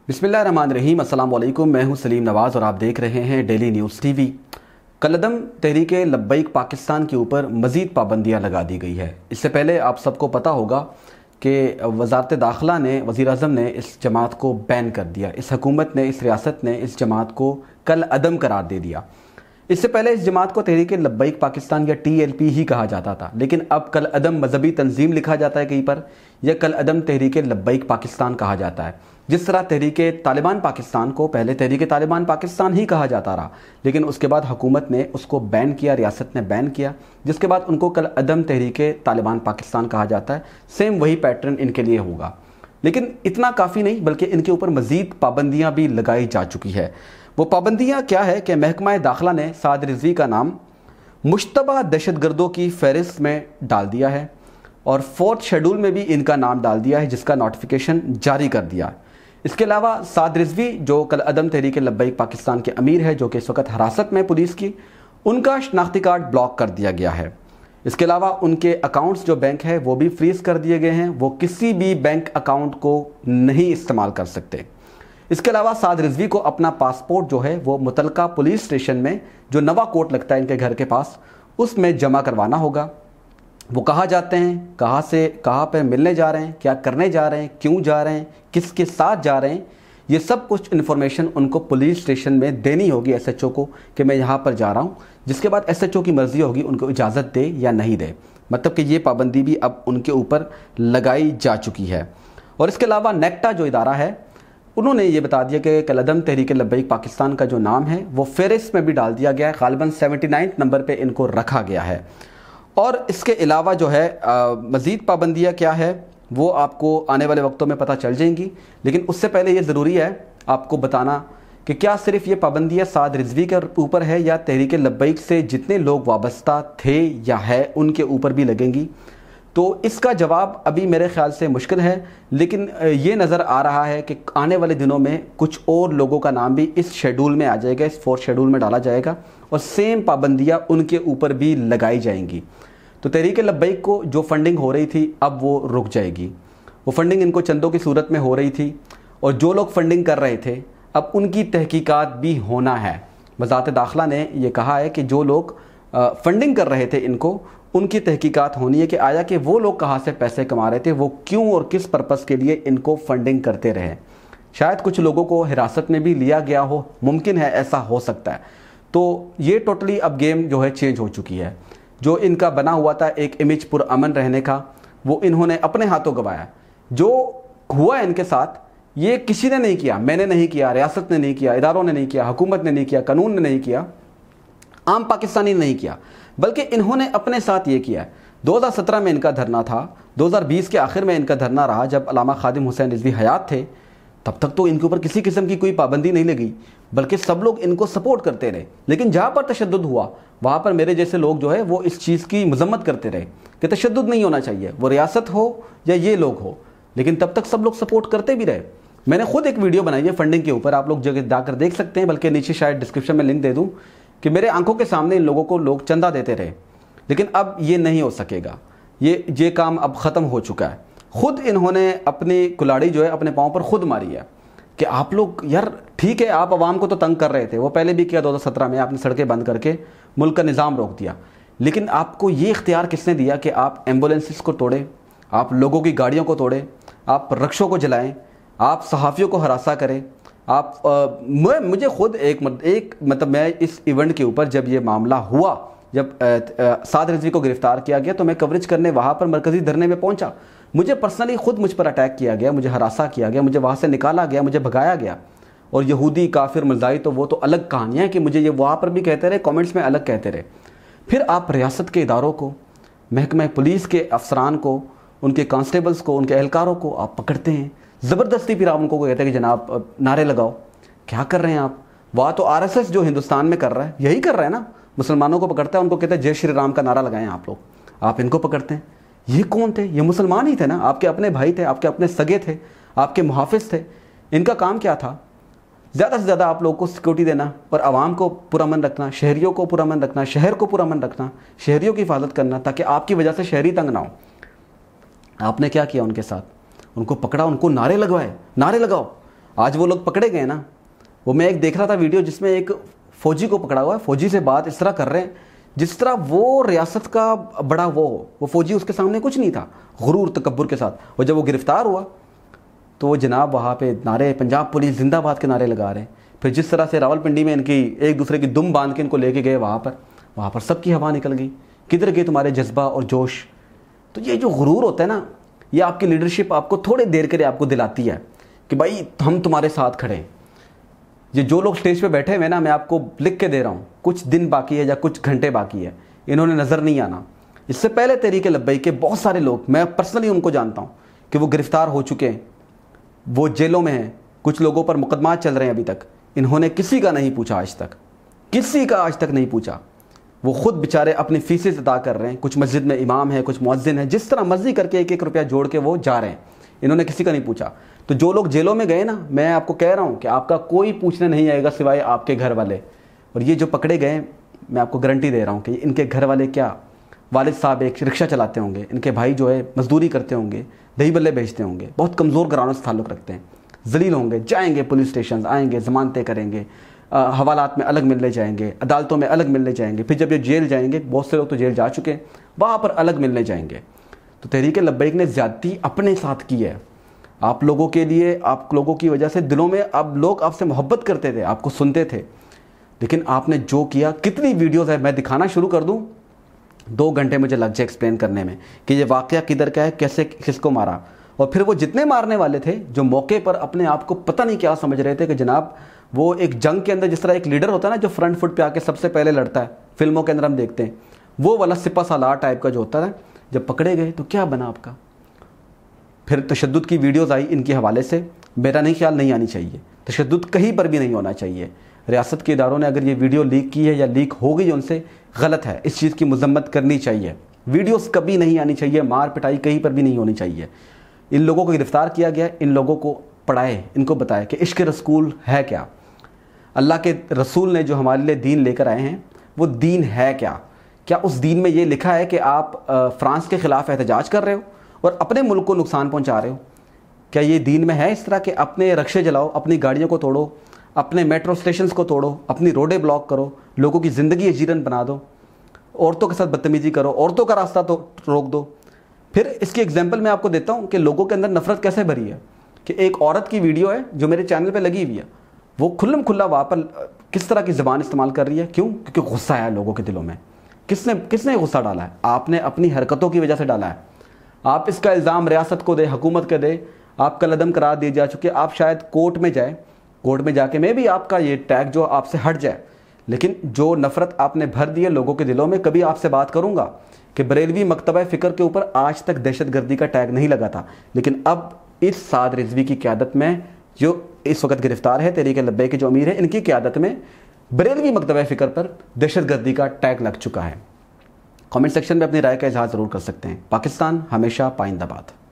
بسم اللہ الرحمن الرحیم۔ السلام علیکم، میں ہوں سلیم نواز اور آپ دیکھ رہے ہیں ڈیلی نیوز ٹی وی۔ کالعدم تحریک لبیک پاکستان کے اوپر مزید پابندیاں لگا دی گئی ہے۔ اس سے پہلے آپ سب کو پتہ ہوگا کہ وزارت داخلہ نے، وزیر اعظم نے اس جماعت کو بین کر دیا۔ اس حکومت نے، اس ریاست نے اس جماعت کو کالعدم قرار دے دیا۔ اس سے پہلے اس جماعت کو تحریک لبیک پاکستان یا TLP ہی کہا جاتا تھا، لیکن اب کالعدم مذہبی تنظیم لکھا جاتا ہے کہیں پر، یا کالعدم تحریک لبیک پاکستان کہا جاتا ہے۔ جس طرح تحریک طالبان پاکستان کو پہلے تحریک طالبان پاکستان ہی کہا جاتا رہا، لیکن اس کے بعد حکومت نے اس کو بین کیا، ریاست نے بین کیا، جس کے بعد ان کو کالعدم تحریک طالبان پاکستان کہا جاتا ہے۔ سیم وہی پیٹرن ان کے لیے ہوگا، لیکن اتنا کافی نہیں بلکہ ان کے اوپر مزید پابندیاں بھی لگائی جا چکی ہے۔ وہ پابندیاں کیا ہے کہ محکمہ داخلہ نے سعد رضوی کا نام مشتبہ دہشت گردوں کی فہرست میں ڈال دیا ہے، اور 4 شیڈول میں بھی ان کا نام ڈال دیا ہے، جس کا نوٹیفیکیشن جاری کر دیا ہے۔ اس کے علاوہ سعد رضوی جو کالعدم تحریک لبیک پاکستان کے امیر ہے، جو کہ اس وقت حراست میں پولیس کی، ان کا شناختی کارڈ بلاک کر دیا گیا ہے۔ اس کے علاوہ ان کے اکاؤنٹس جو بینک ہے وہ بھی فریز کر دیے گئے ہیں، وہ کسی بھی بینک اکاؤنٹ کو نہیں استعمال کر سکتے۔ اس کے علاوہ سعد رضوی کو اپنا پاسپورٹ جو ہے وہ متعلقہ پولیس اسٹیشن میں، جو نوا کوٹ لگتا ہے ان کے گھر کے پاس، اس میں جمع کروانا ہوگا۔ وہ کہاں جاتے ہیں، کہاں پہ ملنے جا رہے ہیں، کیا کرنے جا رہے ہیں، کیوں جا رہے ہیں، کس کے ساتھ جا رہے ہیں، یہ سب کچھ انفارمیشن ان کو پولیس اسٹیشن میں دینی ہوگی SHO کو کہ میں یہاں پر جا رہا ہوں، جس کے بعد SHO کی مرضی ہوگی ان کو اجازت دے یا نہیں دے۔ مطلب کہ یہ پابندی بھی اب ان کے اوپر لگائی جا چکی ہے۔ اور اس کے علاوہ نیکٹا جو ادارہ ہے، انہوں نے یہ بتا دیا کہ کالعدم تحریک لبیک پاکستان کا جو نام ہے وہ فہرست میں بھی ڈال دیا گیا ہے، غالباً 79 نمبر پہ ان کو رکھا گیا ہے۔ اور اس کے علاوہ جو ہے مزید پابندیاں کیا ہے وہ آپ کو آنے والے وقتوں میں پتہ چل جائیں گی، لیکن اس سے پہلے یہ ضروری ہے آپ کو بتانا کہ کیا صرف یہ پابندیاں سعد رضوی کے اوپر ہے یا تحریک لبیک سے جتنے لوگ وابستہ تھے یا ہے ان کے اوپر بھی لگیں گی؟ تو اس کا جواب ابھی میرے خیال سے مشکل ہے، لیکن یہ نظر آ رہا ہے کہ آنے والے دنوں میں کچھ اور لوگوں کا نام بھی اس شیڈول میں آ جائے گا، اس 4 شیڈول میں ڈالا جائے گا، اور سیم پابندیاں ان کے اوپر بھی لگائی جائیں گی۔ تو تحریک لبیک کو جو فنڈنگ ہو رہی تھی اب وہ رک جائے گی۔ وہ فنڈنگ ان کو چندوں کی صورت میں ہو رہی تھی، اور جو لوگ فنڈنگ کر رہے تھے اب ان کی تحقیقات بھی ہونا ہے۔ وزارت داخلہ نے یہ کہا ہے کہ جو لوگ فنڈنگ کر رہے تھے ان کی تحقیقات ہونی ہے کہ آیا کہ وہ لوگ کہاں سے پیسے کما رہے تھے، وہ کیوں اور کس پرپس کے لیے ان کو فنڈنگ کرتے رہے۔ شاید کچھ لوگوں کو حراست میں بھی لیا گیا ہو، ممکن ہے ایسا ہو سکتا ہے۔ تو یہ ٹوٹلی اب گیم جو ہے چینج ہو چکی ہے۔ جو ان کا بنا ہوا تھا ایک امیج پرامن رہنے کا، وہ انہوں نے اپنے ہاتھوں گوایا۔ جو ہوا ان کے ساتھ یہ کسی نے نہیں کیا، میں نے نہیں کیا، ریاست نے نہیں کیا، اداروں نے نہیں کیا، حکومت نے نہیں کیا، قانون نے نہیں کیا، عام پاکستانی نے نہیں کیا، بلکہ انہوں نے اپنے ساتھ یہ کیا ہے۔ 2017 میں ان کا دھرنا تھا، 2020 کے آخر میں ان کا دھرنا رہا جب علامہ خادم حسین رضوی حیات تھے، تب تک تو ان کے اوپر کسی قسم کی کوئی پابندی نہیں لگی، بلکہ سب لوگ ان کو سپورٹ کرتے رہے۔ لیکن جہاں پر تشدد ہوا وہاں پر میرے جیسے لوگ جو ہے وہ اس چیز کی مذمت کرتے رہے کہ تشدد نہیں ہونا چاہیے، وہ ریاست ہو یا یہ لوگ ہو، لیکن تب تک سب لوگ سپورٹ کرتے بھی رہے۔ میں نے خود ایک ویڈیو بنائی ہے فنڈنگ کے اوپر، آپ لوگ جگہ جا کر دیکھ سکتے ہیں، بلکہ نیچے شاید ڈسکرپشن میں لنک دے دوں، کہ میرے آنکھوں کے سامنے ان لوگوں کو لوگ چندہ دیتے رہے۔ لیکن اب یہ نہیں ہو سکے گا، یہ کام اب ختم ہو چکا ہے۔ خود انہوں نے اپنی کلاڑی جو ہے اپنے پاؤں پر خود ماری ہے کہ آپ لوگ یار ٹھیک ہے، آپ عوام کو تو تنگ کر رہے تھے، وہ پہلے بھی کیا 2017 میں آپ نے سڑکیں بند کر کے ملک کا نظام روک دیا، لیکن آپ کو یہ اختیار کس نے دیا کہ آپ ایمبولینسز کو توڑیں، آپ لوگوں کی گاڑیوں کو توڑیں، آپ رکشوں کو جلائیں، آپ صحافیوں کو ہراساں کریں؟ آپ مجھے خود مطلب میں اس ایونٹ کے اوپر جب یہ معاملہ ہوا، جب سعد رضوی کو گرفتار کیا گیا تو میں کوریج کرنے وہاں پر مرکزی دھرنے میں پہنچا، مجھے پرسنلی خود مجھ پر اٹیک کیا گیا، مجھے ہراساں کیا گیا، مجھے وہاں سے نکالا گیا، مجھے بھگایا گیا۔ اور یہودی، کافر، ملزائی تو وہ تو الگ کہانیاں ہیں کہ مجھے یہ وہاں پر بھی کہتے رہے، کامنٹس میں الگ کہتے رہے۔ پھر آپ ریاست کے اداروں کو، محکمہ پولیس کے افسران کو، ان کے کانسٹیبلز کو، ان کے اہلکاروں کو آپ پکڑتے ہیں زبردستی، پھر آپ ان کو کہتے ہیں کہ جناب نعرے لگاؤ۔ کیا کر رہے ہیں آپ؟ وہاں تو RSS جو ہندوستان میں کر رہا ہے یہی کر رہا ہے نا، مسلمانوں کو پکڑتا ہے، ان کو کہتا ہے جے شری رام کا نعرہ لگائیں آپ لوگ، آپ ان کو پکڑتے ہیں۔ یہ کون تھے؟ یہ مسلمان ہی تھے نا، آپ کے اپنے بھائی تھے، آپ کے اپنے سگے تھے، آپ کے محافظ تھے۔ ان کا کام کیا تھا؟ زیادہ سے زیادہ آپ لوگوں کو سیکورٹی دینا اور عوام کو پرامن رکھنا، شہریوں کو پرامن رکھنا، شہر کو پرامن رکھنا، شہریوں کی حفاظت کرنا تاکہ آپ کی وجہ سے شہری تنگ نہ ہو۔ آپ نے کیا کیا ان کے ساتھ؟ ان کو پکڑا، ان کو نعرے لگوائے، نعرے لگاؤ، آج وہ لوگ پکڑے گئے نا، وہ میں ایک دیکھ رہا تھا ویڈیو جس میں ایک فوجی کو پکڑا ہوا ہے، فوجی سے بات اس طرح کر رہے ہیں جس طرح وہ ریاست کا بڑا وہ فوجی اس کے سامنے کچھ نہیں تھا، غرور تکبر کے ساتھ. اور جب وہ گرفتار ہوا تو وہ جناب وہاں پہ نعرے پنجاب پولیس زندہ باد کے نعرے لگا رہے ہیں. پھر جس طرح سے راولپنڈی میں ان کی ایک دوسرے کی دم باندھ کے ان کو لے کے گئے وہاں پر سب کی ہوا نکل گئی. کدھر گئے تمہارے جذبہ اور جوش؟ تو یہ جو غرور ہوتا ہے نا، یہ آپ کی لیڈرشپ آپ کو تھوڑے دیر کے لیے آپ کو دلاتی ہے کہ بھائی ہم تمہارے ساتھ کھڑے ہیں. یہ جو لوگ اسٹیج پہ بیٹھے ہوئے نا، میں آپ کو لکھ کے دے رہا ہوں، کچھ دن باقی ہے یا کچھ گھنٹے باقی ہے، انہوں نے نظر نہیں آنا. اس سے پہلے تحریک لبیک کے بہت سارے لوگ، میں پرسنلی ان کو جانتا ہوں کہ وہ گرفتار ہو چکے ہیں، وہ جیلوں میں ہیں، کچھ لوگوں پر مقدمات چل رہے ہیں ابھی تک. انہوں نے کسی کا نہیں پوچھا آج تک، کسی کا آج تک نہیں پوچھا. وہ خود بیچارے اپنی فیسز ادا کر رہے ہیں. کچھ مسجد میں امام ہے، کچھ مؤذن ہے، جس طرح مرضی کر کے ایک ایک روپیہ جوڑ کے وہ جا رہے ہیں. انہوں نے کسی کا نہیں پوچھا. تو جو لوگ جیلوں میں گئے نا، میں آپ کو کہہ رہا ہوں کہ آپ کا کوئی پوچھنے نہیں آئے گا سوائے آپ کے گھر والے. اور یہ جو پکڑے گئے، میں آپ کو گارنٹی دے رہا ہوں کہ ان کے گھر والے کیا، والد صاحب ایک رکشہ چلاتے ہوں گے، ان کے بھائی جو ہے مزدوری کرتے ہوں گے، دہی بلے بیچتے ہوں گے، بہت کمزور گھرانوں سے تعلق رکھتے ہیں، ذلیل ہوں گے، جائیں گے پولیس اسٹیشن، آئیں گے ضمانتیں کریں گے، حوالات میں الگ ملنے جائیں گے، عدالتوں میں الگ ملنے جائیں گے. پھر جب یہ جیل جائیں گے، بہت سے لوگ تو جیل جا چکے ہیں، وہاں پر الگ ملنے جائیں گے. تو تحریک لبیک نے زیادتی اپنے ساتھ کی ہے. آپ لوگوں کے لیے، آپ لوگوں کی وجہ سے دلوں میں اب لوگ آپ سے محبت کرتے تھے، آپ کو سنتے تھے. لیکن آپ نے جو کیا، کتنی ویڈیوز ہے، میں دکھانا شروع کر دوں 2 گھنٹے مجھے لگ جائے ایکسپلین کرنے میں کہ یہ واقعہ کدھر کا ہے، کیسے کس کو مارا. اور پھر وہ جتنے مارنے والے تھے جو موقع پر اپنے آپ کو پتہ نہیں کیا سمجھ رہے تھے کہ جناب وہ ایک جنگ کے اندر جس طرح ایک لیڈر ہوتا ہے نا جو فرنٹ فٹ پہ آ کے سب سے پہلے لڑتا ہے، فلموں کے اندر ہم دیکھتے ہیں، وہ والا سپہ سالار ٹائپ کا جو ہوتا ہے. جب پکڑے گئے تو کیا بنا آپ کا؟ پھر تشدد کی ویڈیوز آئی ان کے حوالے سے. میرا نہیں خیال نہیں آنی چاہیے، تشدد کہیں پر بھی نہیں ہونا چاہیے. ریاست کے اداروں نے اگر یہ ویڈیو لیک کی ہے یا لیک ہو گئی ان سے، غلط ہے، اس چیز کی مذمت کرنی چاہیے. ویڈیوز کبھی نہیں آنی چاہیے، مار پٹائی کہیں پر بھی نہیں ہونی چاہیے. ان لوگوں کو گرفتار کیا گیا، ان لوگوں کو پڑھائے، ان کو بتائے کہ عشق رسول ہے کیا، اللہ کے رسول نے جو ہمارے لیے دین لے کر آئے ہیں وہ دین ہے کیا. کیا اس دین میں یہ لکھا ہے کہ آپ فرانس کے خلاف احتجاج کر رہے ہو اور اپنے ملک کو نقصان پہنچا رہے ہو؟ کیا یہ دین میں ہے اس طرح کہ اپنے رکشے جلاؤ، اپنی گاڑیوں کو توڑو، اپنے میٹرو اسٹیشنز کو توڑو، اپنی روڈیں بلاک کرو، لوگوں کی زندگی اجیرن بنا دو، عورتوں کے ساتھ بدتمیزی کرو، عورتوں کا راستہ تو روک دو؟ پھر اس کی ایگزامپل میں آپ کو دیتا ہوں کہ لوگوں کے اندر نفرت کیسے بھری ہے. کہ ایک عورت کی ویڈیو ہے جو میرے چینل پہ لگی ہوئی ہے، وہ کھلم کھلا وہاں پر کس طرح کی زبان استعمال کر رہی ہے. کیوں؟ کیونکہ غصہ ہے لوگوں کے دلوں میں. کس نے غصہ ڈالا ہے؟ آپ نے اپنی حرکتوں کی وجہ سے ڈالا ہے. آپ اس کا الزام ریاست کو دے، حکومت کے دے، آپ کل عدم قرار دیے جا چکے. آپ شاید کورٹ میں جائیں، کورٹ میں جا کے میں بھی آپ کا یہ ٹیگ جو آپ سے ہٹ جائے. لیکن جو نفرت آپ نے بھر دی ہے لوگوں کے دلوں میں، کبھی آپ سے بات کروں گا کہ بریلوی مکتبہ فکر کے اوپر آج تک دہشت گردی کا ٹیگ نہیں لگا تھا. لیکن اب اس سعد رضوی کی قیادت میں، جو اس وقت گرفتار ہے، تحریک لبیک کے جو امیر ہیں، ان کی قیادت میں بریلوی مکتبہ فکر پر دہشت گردی کا ٹیگ لگ چکا ہے. کامنٹ سیکشن میں اپنی رائے کا اظہار ضرور کر سکتے ہیں. پاکستان ہمیشہ پائندہ باد.